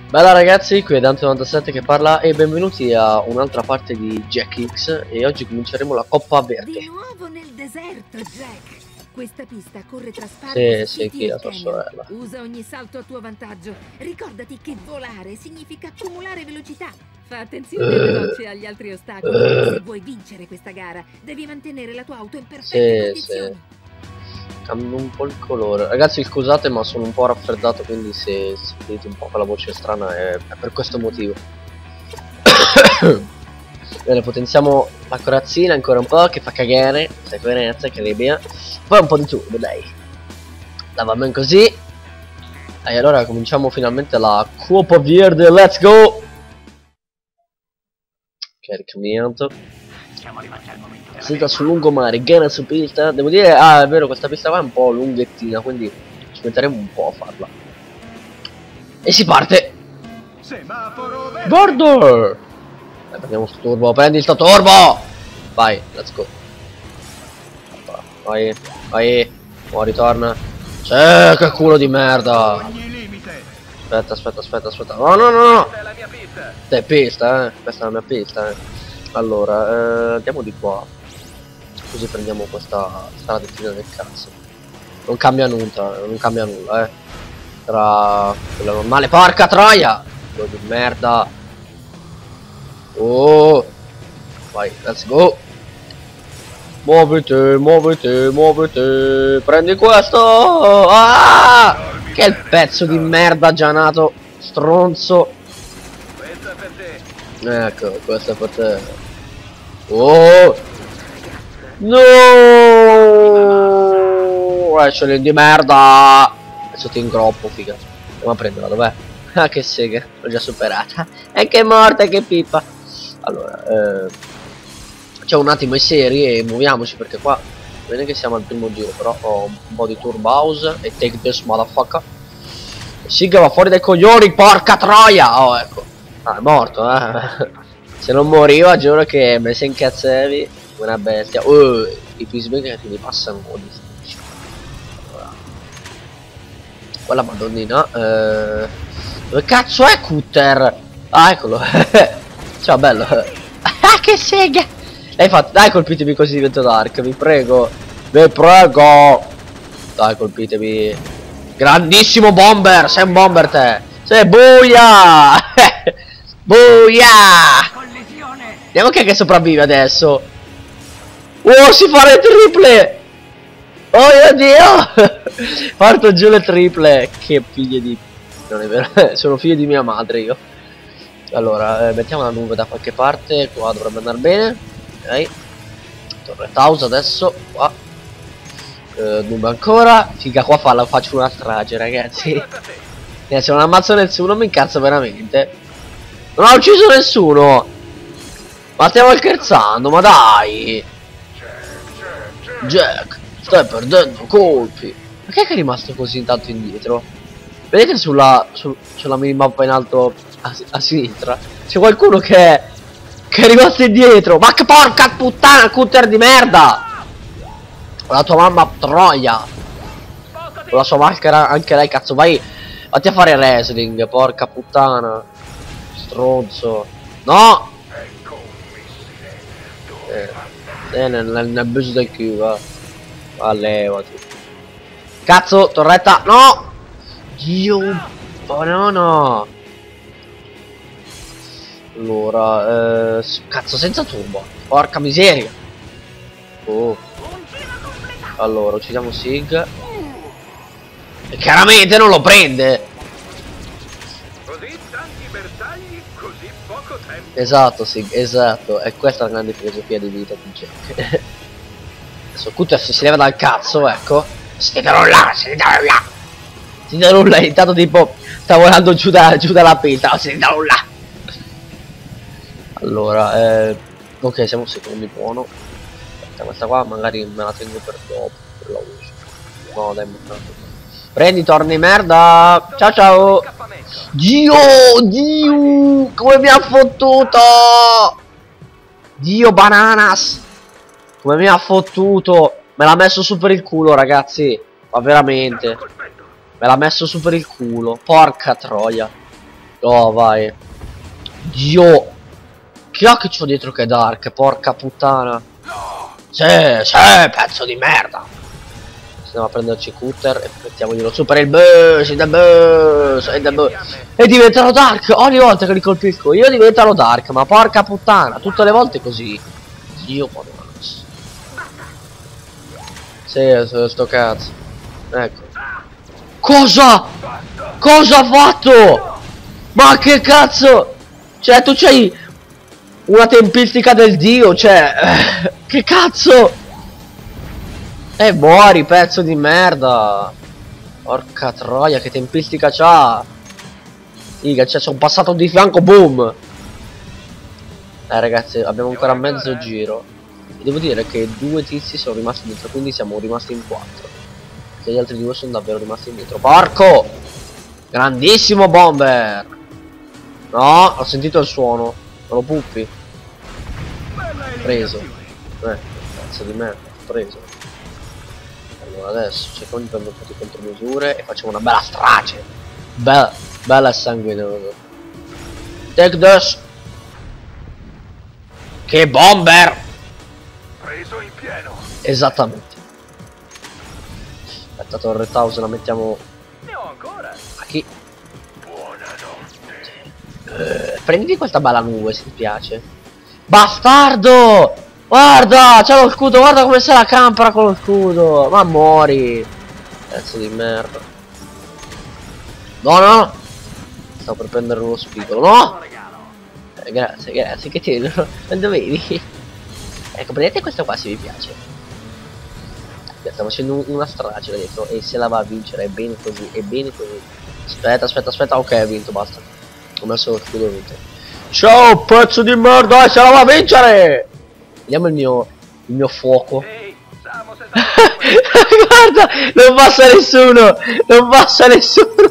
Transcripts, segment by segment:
Bella ragazzi, qui è Dante97 che parla e benvenuti a un'altra parte di Jack X e oggi cominceremo la Coppa Verde. Di nuovo nel deserto, Jack. Questa pista corre tra Spark Sì, chi è la tua sorella? Usa ogni salto a tuo vantaggio. Ricordati che volare significa accumulare velocità. Fa attenzione veloce agli altri ostacoli. Se vuoi vincere questa gara, devi mantenere la tua auto in perfette condizioni. Cambio un po' il colore. Ragazzi scusate ma sono un po' raffreddato, quindi se sentite un po' con la voce strana è per questo motivo. Bene, potenziamo la corazzina ancora un po' che fa cagare. Questa coerenza che rebbia. Poi un po' di turbo, dai. La va bene così. E allora cominciamo finalmente la Coppa Verde, let's go! Caricamento. Senta sul lungomare, gara su pista. Devo dire, è vero, questa pista qua è un po' lunghettina, quindi ci metteremo un po' a farla. E si parte! Border! Prendiamo sto turbo, prendi il tuo turbo! Vai, let's go. Vai, vai, ora ritorna. Che culo di merda! Aspetta. No! È pista, questa è la mia pista, Allora, andiamo di qua. Così prendiamo questa stradettina del cazzo. Non cambia nulla, Tra quella normale, porca troia! Quello di merda. Oh! Vai, let's go! Muoviti! Prendi questo! Ah! Che è il pezzo di merda già nato, stronzo! Ecco, questo è per te. Oh! No! C'è di merda! Adesso ti ingroppo, figa. Andiamo a prenderla, dov'è? Ah, che sega, l'ho già superata. E che morta, che pippa! Allora, facciamo un attimo i seri e muoviamoci perché qua bene che siamo al primo giro, però ho un po' di turbo house e take this motherfucker. Siga va fuori dai coglioni, porca troia! Oh, ecco. Ah, è morto, Se non moriva giuro che me se incazzavi una bestia. I peacemaker che mi passano di sti. Allora. Quella madonnina. Dove cazzo è Cutter? Ah, eccolo. Ciao bello. Ah, che sega! L'hai fatto, dai, colpitemi così divento dark, vi prego. Vi prego. Dai, colpitemi. Grandissimo bomber, sei un bomber te. Sei buia! Buia! Vediamo chi è che sopravvive adesso. Oh, si fa le triple! Oh mio Dio! Parto giù le triple. Che figlie di... Non è vero, sono figli di mia madre io. Allora, mettiamo la nube da qualche parte. Qua dovrebbe andare bene. Ok. Torre house adesso. Qua. Nube ancora. Figa, qua faccio una strage, ragazzi. Se non ammazzo nessuno mi incazzo veramente. Non ho ucciso nessuno. Ma stiamo scherzando, ma dai. Jack, stai perdendo colpi. Ma che è rimasto così tanto indietro? Vedete sulla minimappa in alto a sinistra c'è qualcuno che è rimasto indietro. Ma che porca puttana, cutter di merda! Con la tua mamma troia. Con la sua maschera anche lei, cazzo, vai. Vatti a fare wrestling, porca puttana. Stronzo. No! Nel buso del culo, va. Levati. Cazzo, torretta, no! Dio, banana. Allora, cazzo, senza turbo. Porca miseria. Oh. Allora, uccidiamo Sig. E chiaramente non lo prende. Esatto, sì, esatto. E questa è la grande filosofia di vita di Jack. Adesso Cutter si leva dal cazzo, ecco. Si là. Intanto tipo sta volando giù dalla pista. Si là. Allora, ok, siamo secondi, buono. Aspetta, questa qua magari me la tengo per dopo. Per la uso. No, dai, prendi, torni merda. Ciao. Dio, come mi ha fottuto! Dio bananas! Come mi ha fottuto! Me l'ha messo su per il culo, ragazzi. Ma veramente. Me l'ha messo su per il culo. Porca troia. Oh, vai. Dio. Chi ha che c'ho dietro che è Dark? Porca puttana. Sì, pezzo di merda. Andiamo a prenderci Cutter e mettiamoglielo su per il buzz. E diventano Dark. Ogni volta che li colpisco io diventano Dark. Ma porca puttana. Tutte le volte così. Dio madonna. Sì, sto cazzo. Ecco. Cosa? Cosa ha fatto? Ma che cazzo? Cioè tu c'hai una tempistica del dio, cioè che cazzo? Muori, pezzo di merda. Porca troia, che tempistica c'ha. Iga, cioè sono passato di fianco, boom. Ragazzi, abbiamo ancora mezzo giro. Devo dire che 2 tizi sono rimasti dietro, quindi siamo rimasti in 4. Perché gli altri 2 sono davvero rimasti indietro. Porco! Grandissimo bomber! No, ho sentito il suono. Non lo puppi. Preso. Cazzo di merda, preso. Allora adesso cerchiamo di prendere un po' di contromisure e facciamo una bella strage. Bella sanguinosa. Take this. Che bomber! Preso in pieno. Esattamente. Aspetta, Torre House la mettiamo. Ne ho ancora. A chi? Buonanotte. Prenditi questa bella nube se ti piace. Bastardo! Guarda, c'ha lo scudo, guarda come se la campera con lo scudo. Ma muori. Pezzo di merda. No. Stavo per prendere uno spigolo, no? Grazie, che te lo dovevi. Ecco, prendete questo qua se vi piace. Stiamo facendo una strage là dietro e se la va a vincere è bene così, è bene così. Aspetta, ok, ha vinto, basta. Ho messo lo scudo, ho vinto. Ciao, pezzo di merda, se la va a vincere! Vediamo il mio fuoco. Guarda, non passa nessuno! Non passa nessuno!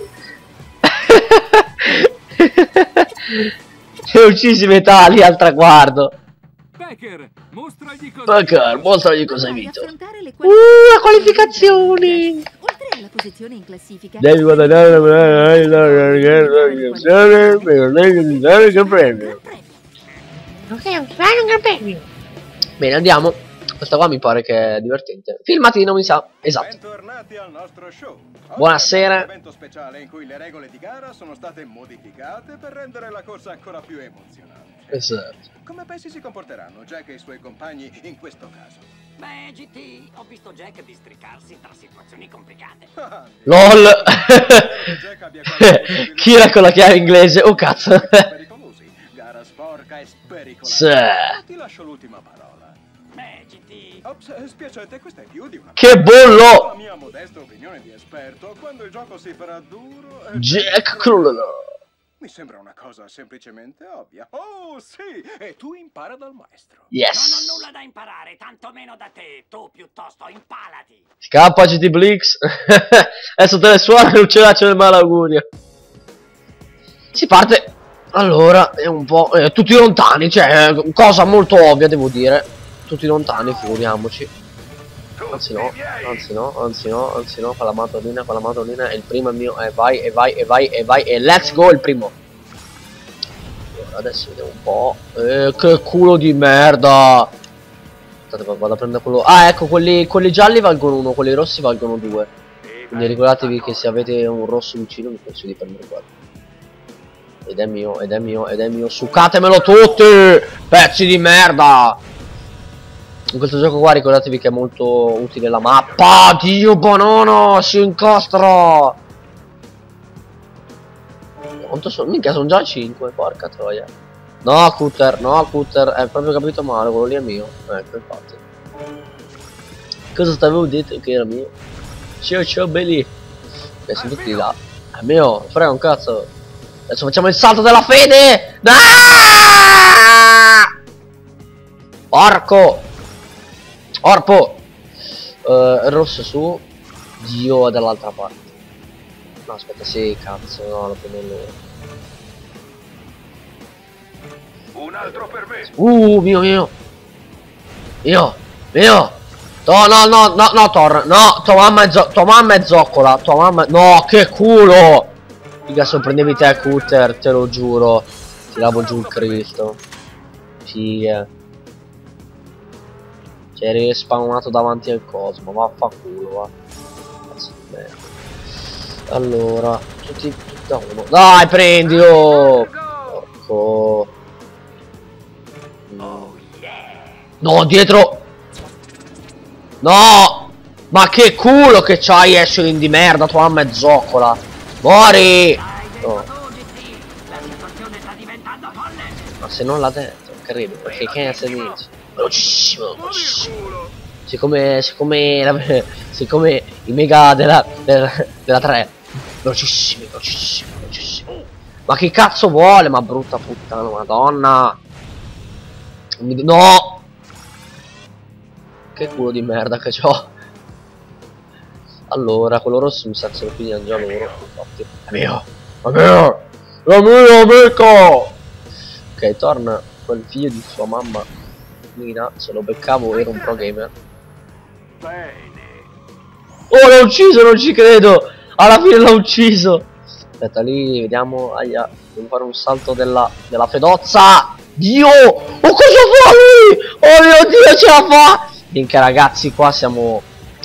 Si è uccisi metali al traguardo. Becker, mostragli cosa hai vinto. Le qualificazioni! Oltre alla posizione in classifica, Devi guadagnare Bene, andiamo. Questa qua mi pare che è divertente. Filmatino mi sa. Esatto. Bentornati al nostro show. Buonasera. Un evento speciale in cui le regole di gara sono state modificate per rendere la corsa ancora più emozionante. Esatto. Come pensi si comporteranno Jack e i suoi compagni in questo caso? Beh, GT, ho visto Jack districarsi tra situazioni complicate. LOL. Jack abbia qualche Chi era con la chiave inglese? Oh cazzo. pericolosi. Gara sporca e spericolata. Ti lascio l'ultima parola. Beh, GT... Ops, spiacete, questa è più di una... Che bollo! La mia modesta opinione di esperto, quando il gioco si farà duro... Jack Cruller. Mi sembra una cosa semplicemente ovvia. Oh, sì! E tu impara dal maestro. Non ho Yes. nulla da imparare, tantomeno da te. Tu piuttosto impalati. Scappa GT Blix. Adesso te le suona l'uccellaccio del malaugurio. Si parte. Allora, è un po'... tutti lontani, cioè, cosa molto ovvia, devo dire. Tutti lontani, figuriamoci. Anzi no, con la madonnina, il primo è mio, e vai, e let's go il primo. Allora, adesso vediamo un po'. Che culo di merda. Aspettate, vado a prendere quello. Ah, ecco, quelli gialli valgono 1, quelli rossi valgono 2. Quindi ricordatevi che se avete un rosso vicino vi consiglio di prendere quello. Ed è mio, succatemelo tutti, pezzi di merda. In questo gioco qua ricordatevi che è molto utile la mappa. Dio banana, si incastra. Quanto sono? Minchia, sono già 5, porca troia. No, Cutter, è proprio capito male, quello lì è mio. Ecco, infatti. Cosa stavevo detto che era mio? Ciao belli. Sono tutti là. È mio, frega un cazzo. Adesso facciamo il salto della fede. Ah! Porco. Orpo. Rosso su. Dio è dall'altra parte. No, aspetta, sì, cazzo, no, lo prendo lui. Un altro per me. Mio. No, Thor, no, tua mamma è zoccola, no, che culo. Figa, sorprendevi te, Cutter, te lo giuro. Tiravo giù il Cristo. Figa. Cioè, eri spawnato davanti al Cosmo, vaffanculo, va. Cazzo di merda. Allora, tutti da uno. Dai, prendilo! Porco. No, dietro! No! Ma che culo che c'hai, Ashley di merda, tua mamma è zoccola! Mori! Oh. Ma se non l'ha detto, credo, perché che se dice? Velocissimo, velocissimo. Siccome i mega della 3. Velocissimi, velocissimi, velocissimi. Ma che cazzo vuole? Ma brutta puttana, madonna. No! Che culo di merda che c'ho. Allora, quello rosso mi sa che se lo pigliano già loro. Infatti. È mio! È mio! È mio, amico! Ok, torna quel figlio di sua mamma. Nina, se lo beccavo ero un pro gamer. Oh, l'ha ucciso, non ci credo! Alla fine l'ha ucciso! Aspetta, lì vediamo. Aia, devo fare un salto della fedozza! Dio! Oh, cosa fa lui? Oh mio Dio, ce la fa! Minchia, ragazzi, qua siamo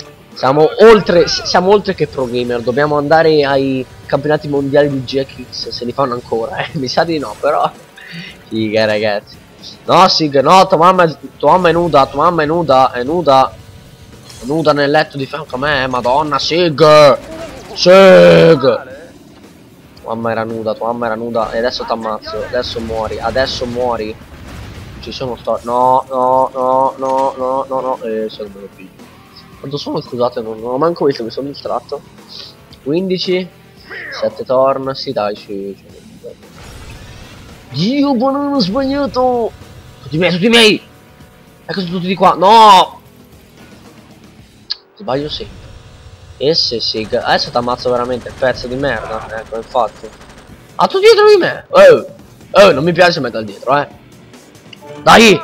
oltre che pro gamer. Dobbiamo andare ai campionati mondiali di GX, se li fanno ancora, mi sa di no, però. Figa, ragazzi. No, Sig, no, tua mamma è nuda, tua mamma è nuda, è nuda. È nuda nel letto di fianco a me, madonna, Sig! Sig! Tua mamma era nuda e adesso t'ammazzo, adesso muori. Ci sono no, se non me lo piglio. Quanto sono, scusate, non ho manco visto, mi sono distratto. 15, 7 torn, sì dai, sì. Dio, buono, ho sbagliato! Tutti i miei! Ecco, sono tutti di qua, no! Sbaglio sempre. E se Sig, adesso ti ammazzo veramente, pezzo di merda. Ecco, infatti. Ah, tu dietro di me! Non mi piace mettere dietro, Dai!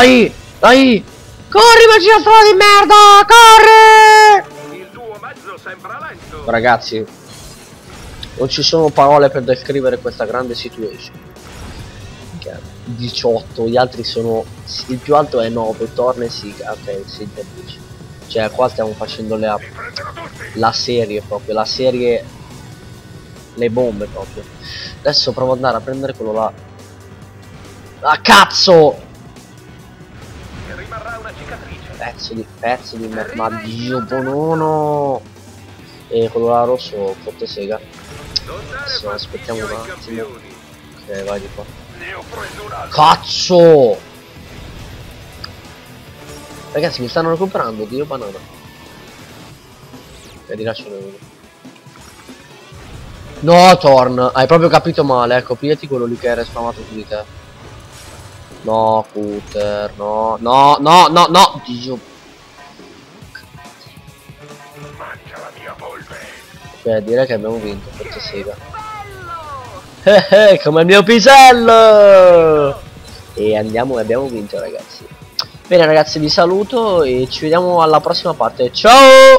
Corri, magistrato di merda! Corri! Il tuo mezzo sembra lento. Ragazzi, non ci sono parole per descrivere questa grande situation. 18, gli altri sono. Il più alto è 9, torna e Sig. Ok, Sig è 10. Cioè, qua stiamo facendo la serie proprio, la serie. Le bombe proprio. Adesso provo ad andare a prendere quello là. Ah, cazzo! Rimarrà una cicatrice. Pezzo di merda. Ma Dio buono. E quello là rosso forte sega. Adesso aspettiamo un attimo. Ok, vai di qua. Cazzo! Ragazzi, mi stanno recuperando, Dio banana. Ok, rilascio uno. No, Thorn, hai proprio capito male, ecco, pigliati quello lì che era spamato su di te. No, Cutter, no, Dio. Mangia la mia polve. Ok, direi che abbiamo vinto, forse sega. Come il mio pisello! E andiamo e abbiamo vinto, ragazzi. Bene, ragazzi, vi saluto e ci vediamo alla prossima parte. Ciao!